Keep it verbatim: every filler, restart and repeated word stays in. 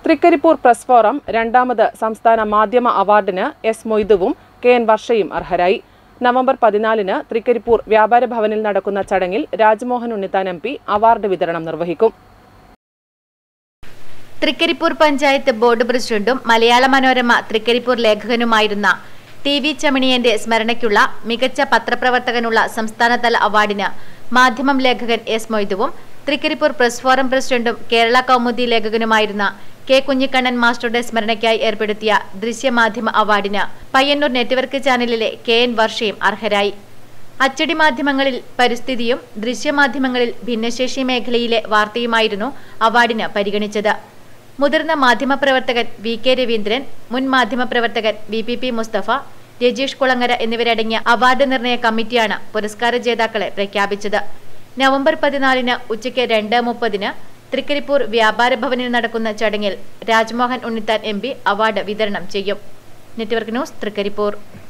Trikaripur press forum രണ്ടാമത് സംസ്ഥാന മാധ്യമ അവാർഡിന് എസ് മൊയ്തുവും കെ എൻ വർഷയും അർഹരായി. നവംബർ പതിനാലിന് തൃക്കരിപ്പൂർ വ്യാപാര ഭവനിൽ നടക്കുന്ന ചടങ്ങിൽ Rajmohan Unnithan M P award വിതരണം നിർവഹിക്കും. തൃക്കരിപ്പൂർ പഞ്ചായത്ത് ബോർഡ് പ്രസിഡന്റും മലയാള മനോരമ തൃക്കരിപ്പൂർ ലേഖകനുമായിരുന്ന ടി വി ചമണിയന്റെ സ്മരണയ്ക്കുള്ള മികച്ച പത്രപ്രവർത്തകനുള്ള സംസ്ഥാനതല അവാർഡിന് മാധ്യമം ലേഖകൻ എസ് മൊയ്തുവും തൃക്കരിപ്പൂർ പ്രസ് ഫോറം പ്രസിഡന്റും കേരള കൗമുദി ലേഖകനുമായിരുന്ന കെ കുഞ്ഞിക്കണ്ണൻ മാസ്റ്ററുടെ സ്മരണയ്ക്കായി ഏർപ്പെടുത്തിയ ദൃശ്യമാധ്യമ അവാർഡിന് പയ്യന്നൂർ നെറ്റ്വർക്ക് ചാനലിലെ കെ എൻ വർഷയും അർഹരായി. അച്ചടി മാധ്യമങ്ങളിൽ പരിസ്ഥിതിയും ദൃശ്യമാധ്യമങ്ങളിൽ ഭിന്നശേഷി മേഖലയിലെ വാർത്തയുമായിരുന്നു അവാർഡിന് പരിഗണിച്ചത്. മുതിർന്ന മാധ്യമപ്രവർത്തകൻ വി കെ രവീന്ദ്രൻ, മുൻ മാധ്യമപ്രവർത്തകൻ V P P Musthafa, Rajeesh Kulangara എന്നിവരടങ്ങിയ അവാർഡ് നിർണയ കമ്മിറ്റിയാണ് പുരസ്കാര ജേതാക്കളെ പ്രഖ്യാപിച്ചത്. നവംബർ പതിനാലിന് ഉച്ചയ്ക്ക് രണ്ട് മുപ്പതിന് തൃക്കരിപ്പൂർ വ്യാപാര ഭവനിൽ നടക്കുന്ന ചടങ്ങിൽ Rajmohan Unnithan M P award വിതരണം ചെയ്യും. Network news, Trikaripur.